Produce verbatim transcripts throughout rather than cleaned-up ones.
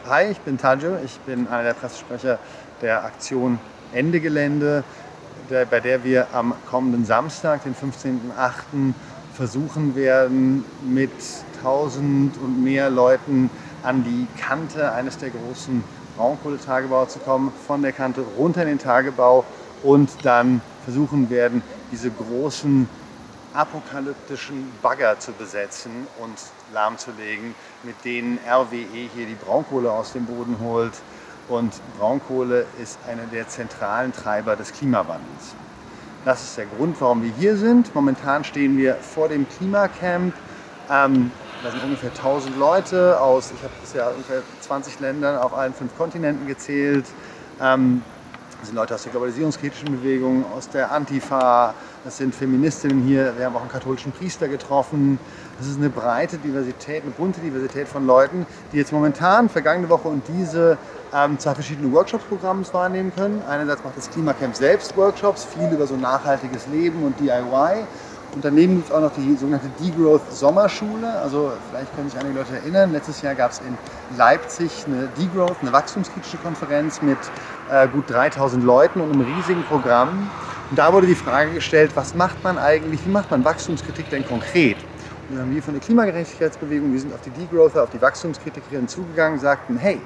Hi, ich bin Tajo, ich bin einer der Pressesprecher der Aktion Ende Gelände, der, bei der wir am kommenden Samstag, den fünfzehnten achten versuchen werden, mit tausend und mehr Leuten an die Kante eines der großen Braunkohletagebau zu kommen, von der Kante runter in den Tagebau und dann versuchen werden, diese großen apokalyptischen Bagger zu besetzen und lahmzulegen, mit denen R W E hier die Braunkohle aus dem Boden holt. Und Braunkohle ist einer der zentralen Treiber des Klimawandels. Das ist der Grund, warum wir hier sind. Momentan stehen wir vor dem Klimacamp. Ähm, da sind ungefähr tausend Leute aus, ich habe bisher ungefähr zwanzig Ländern auf allen fünf Kontinenten gezählt. Ähm, das sind Leute aus der globalisierungskritischen Bewegung, aus der Antifa, das sind Feministinnen hier, wir haben auch einen katholischen Priester getroffen. Das ist eine breite Diversität, eine bunte Diversität von Leuten, die jetzt momentan, vergangene Woche und diese, ähm, zwei verschiedene Workshops-Programme wahrnehmen können. Einerseits macht das Klimacamp selbst Workshops, viel über so nachhaltiges Leben und D I Y. Und daneben gibt es auch noch die sogenannte Degrowth Sommerschule. Also vielleicht können sich einige Leute erinnern, letztes Jahr gab es in Leipzig eine Degrowth, eine wachstumskritische Konferenz mit äh, gut dreitausend Leuten und einem riesigen Programm. Und da wurde die Frage gestellt, was macht man eigentlich, wie macht man Wachstumskritik denn konkret? Und dann haben wir von der Klimagerechtigkeitsbewegung, wir sind auf die Degrowther, auf die Wachstumskritikerinnen zugegangen, sagten, hey,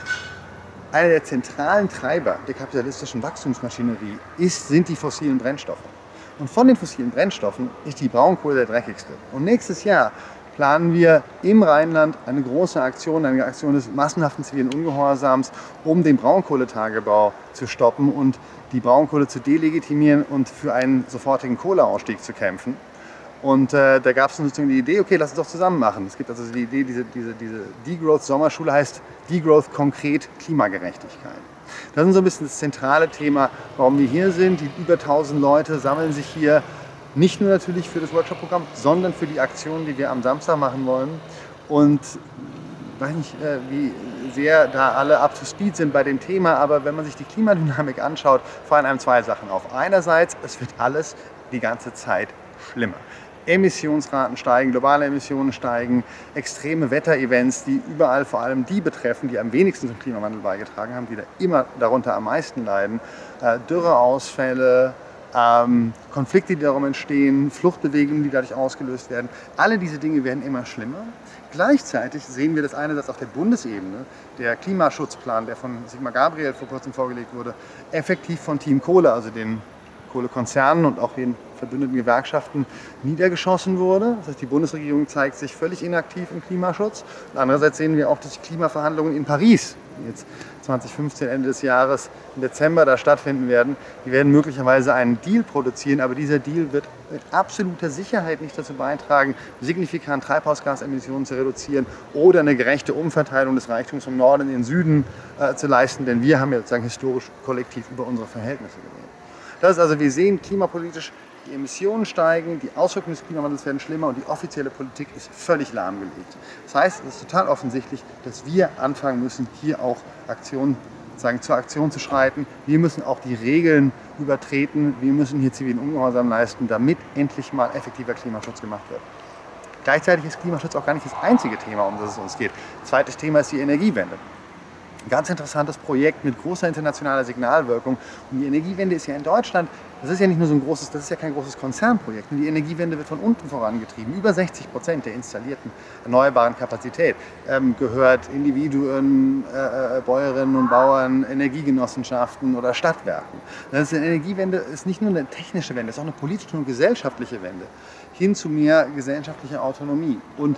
einer der zentralen Treiber der kapitalistischen Wachstumsmaschinerie ist, sind die fossilen Brennstoffe. Und von den fossilen Brennstoffen ist die Braunkohle der dreckigste. Und nächstes Jahr planen wir im Rheinland eine große Aktion, eine Aktion des massenhaften zivilen Ungehorsams, um den Braunkohletagebau zu stoppen und die Braunkohle zu delegitimieren und für einen sofortigen Kohleausstieg zu kämpfen. Und äh, da gab es sozusagen die Idee, okay, lass uns doch zusammen machen. Es gibt also die Idee, diese, diese, diese Degrowth-Sommerschule heißt Degrowth konkret Klimagerechtigkeit. Das ist so ein bisschen das zentrale Thema, warum wir hier sind. Die über tausend Leute sammeln sich hier nicht nur natürlich für das Workshop-Programm, sondern für die Aktionen, die wir am Samstag machen wollen. Und ich weiß nicht, wie sehr da alle up to speed sind bei dem Thema, aber wenn man sich die Klimadynamik anschaut, fallen einem zwei Sachen auf. Einerseits, es wird alles die ganze Zeit schlimmer. Emissionsraten steigen, globale Emissionen steigen, extreme Wetterevents, die überall vor allem die betreffen, die am wenigsten zum Klimawandel beigetragen haben, die da immer darunter am meisten leiden. Äh, Dürreausfälle, ähm, Konflikte, die darum entstehen, Fluchtbewegungen, die dadurch ausgelöst werden. Alle diese Dinge werden immer schlimmer. Gleichzeitig sehen wir das einerseits auf der Bundesebene, der Klimaschutzplan, der von Sigmar Gabriel vor kurzem vorgelegt wurde, effektiv von Team Kohle, also den Kohlekonzernen und auch den verbündeten Gewerkschaften niedergeschossen wurde. Das heißt, die Bundesregierung zeigt sich völlig inaktiv im Klimaschutz. Und andererseits sehen wir auch, dass die Klimaverhandlungen in Paris, die jetzt zweitausendfünfzehn, Ende des Jahres, im Dezember da stattfinden werden, die werden möglicherweise einen Deal produzieren, aber dieser Deal wird mit absoluter Sicherheit nicht dazu beitragen, signifikant Treibhausgasemissionen zu reduzieren oder eine gerechte Umverteilung des Reichtums vom Norden in den Süden äh, zu leisten, denn wir haben ja sozusagen historisch kollektiv über unsere Verhältnisse geredet. Das ist also, wir sehen klimapolitisch, die Emissionen steigen, die Auswirkungen des Klimawandels werden schlimmer und die offizielle Politik ist völlig lahmgelegt. Das heißt, es ist total offensichtlich, dass wir anfangen müssen, hier auch Aktionen, sagen, zur Aktion zu schreiten. Wir müssen auch die Regeln übertreten, wir müssen hier zivilen Ungehorsam leisten, damit endlich mal effektiver Klimaschutz gemacht wird. Gleichzeitig ist Klimaschutz auch gar nicht das einzige Thema, um das es uns geht. Zweites Thema ist die Energiewende. Ein ganz interessantes Projekt mit großer internationaler Signalwirkung. Und die Energiewende ist ja in Deutschland, das ist ja nicht nur so ein großes, das ist ja kein großes Konzernprojekt. Und die Energiewende wird von unten vorangetrieben. Über sechzig Prozent der installierten erneuerbaren Kapazität ähm, gehört Individuen, äh, Bäuerinnen und Bauern, Energiegenossenschaften oder Stadtwerken. Das ist, eine Energiewende ist nicht nur eine technische Wende, es ist auch eine politische und gesellschaftliche Wende hin zu mehr gesellschaftlicher Autonomie. Und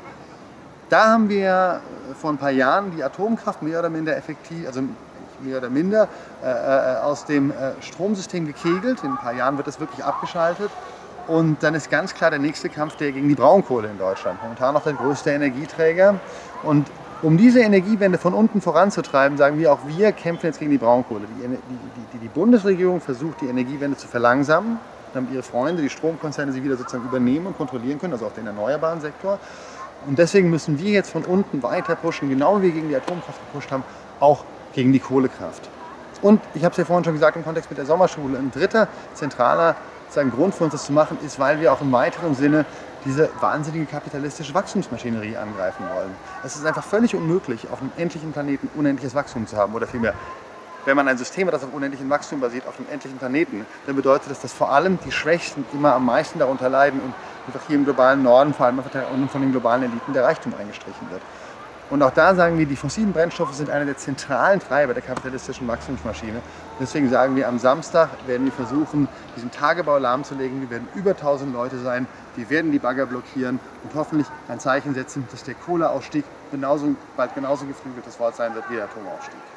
da haben wir vor ein paar Jahren die Atomkraft mehr oder minder effektiv, also mehr oder minder äh, aus dem äh, Stromsystem gekegelt. In ein paar Jahren wird das wirklich abgeschaltet. Und dann ist ganz klar der nächste Kampf der gegen die Braunkohle in Deutschland. Momentan noch der größte Energieträger. Und um diese Energiewende von unten voranzutreiben, sagen wir auch, wir kämpfen jetzt gegen die Braunkohle. Die, die, die, die Bundesregierung versucht, die Energiewende zu verlangsamen, damit ihre Freunde, die Stromkonzerne, sie wieder sozusagen übernehmen und kontrollieren können, also auch den erneuerbaren Sektor. Und deswegen müssen wir jetzt von unten weiter pushen, genau wie wir gegen die Atomkraft gepusht haben, auch gegen die Kohlekraft. Und ich habe es ja vorhin schon gesagt, im Kontext mit der Sommerschule, ein dritter zentraler sozusagen Grund für uns das zu machen, ist, weil wir auch im weiteren Sinne diese wahnsinnige kapitalistische Wachstumsmaschinerie angreifen wollen. Es ist einfach völlig unmöglich, auf einem endlichen Planeten unendliches Wachstum zu haben. Oder vielmehr, wenn man ein System hat, das auf unendlichem Wachstum basiert, auf einem endlichen Planeten, dann bedeutet das, dass vor allem die Schwächsten immer am meisten darunter leiden und einfach hier im globalen Norden, vor allem von den globalen Eliten, der Reichtum eingestrichen wird. Und auch da sagen wir, die fossilen Brennstoffe sind einer der zentralen Treiber der kapitalistischen Wachstumsmaschine. Deswegen sagen wir, am Samstag werden wir versuchen, diesen Tagebau lahmzulegen. Wir werden über tausend Leute sein, wir werden die Bagger blockieren und hoffentlich ein Zeichen setzen, dass der Kohleausstieg genauso, bald genauso geflügeltes Wort sein wird wie der Atomausstieg.